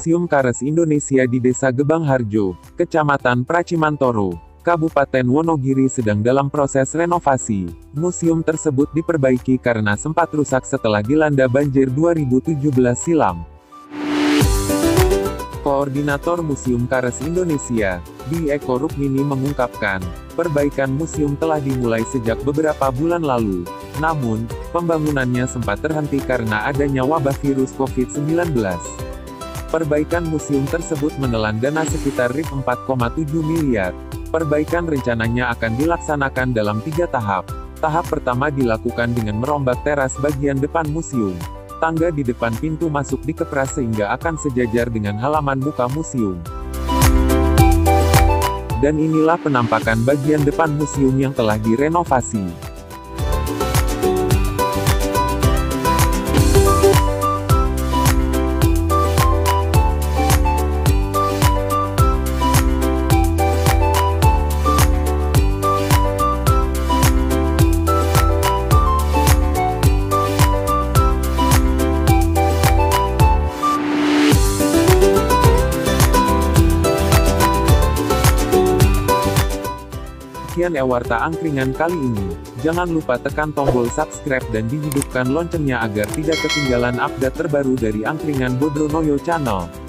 Museum Kares Indonesia di Desa Gebang Harjo, Kecamatan Pracimantoro, Kabupaten Wonogiri sedang dalam proses renovasi. Museum tersebut diperbaiki karena sempat rusak setelah dilanda banjir 2017 silam. Koordinator Museum Kares Indonesia, Dwi Eko Rukmini mengungkapkan, perbaikan museum telah dimulai sejak beberapa bulan lalu. Namun, pembangunannya sempat terhenti karena adanya wabah virus COVID-19. Perbaikan museum tersebut menelan dana sekitar Rp4,7 miliar. Perbaikan rencananya akan dilaksanakan dalam 3 tahap. Tahap pertama dilakukan dengan merombak teras bagian depan museum. Tangga di depan pintu masuk dikepras sehingga akan sejajar dengan halaman muka museum. Dan inilah penampakan bagian depan museum yang telah direnovasi. Sekian Ewarta Angkringan kali ini. Jangan lupa tekan tombol subscribe dan dihidupkan loncengnya agar tidak ketinggalan update terbaru dari Angkringan Bodronoyo Channel.